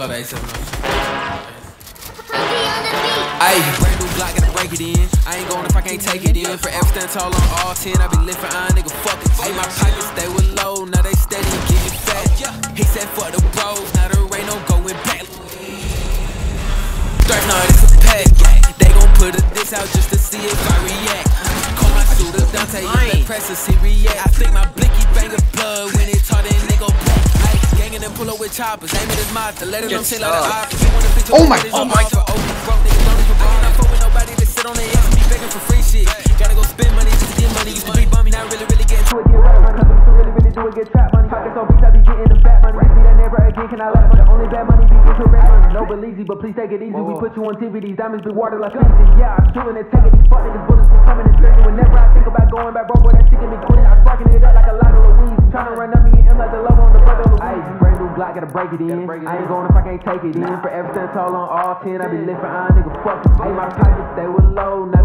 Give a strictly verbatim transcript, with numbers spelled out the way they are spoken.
up A seven. Ayy, brand new Blatt, gotta break it in. I ain't going if I can't take it in. For everything tall on all ten, I be lifting iron, nigga, fuck it. Ayy, my pockets, they were low, now they steady and getting fat. He said fuck the bros, now there ain't no going back. Straight, nah, it's a pack. They gon' put this out just to see if I react. Call my shooter Dante, you press to see react. I think my blicky bang of blood when it taught that nigga black. Ayy, gangin' and pull up with choppers, aim at his mouth to let it on shit like the opera. Oh my, oh my god. On the ass and be begging for free shit. Gotta go spend money just to get money. Used to be bummy, now really, really getting to it. Get right money, cause used to really, really do it. Get trap money. Pockets on beats, I be getting the fat money. See that never again, can I laugh? The only bad money be into rap money. No, but easy, but please take it easy. We put you on T V, these diamonds be watered like Fiji. Yeah, I'm shooting and taking these fuck niggas. Bullets be coming and straight. Whenever I think about going back, bro, boy, that shit get me quitting. I'm sparking it up like a lot of Louise. Trying to run up me and like the love on the brother Louise. Ayy, brand new Blatt, gotta break it in. I ain't going if I can't take it in. For everything tall on all ten, I be lifting iron, nigga, fuck it. Ayy, my pockets, they were low, now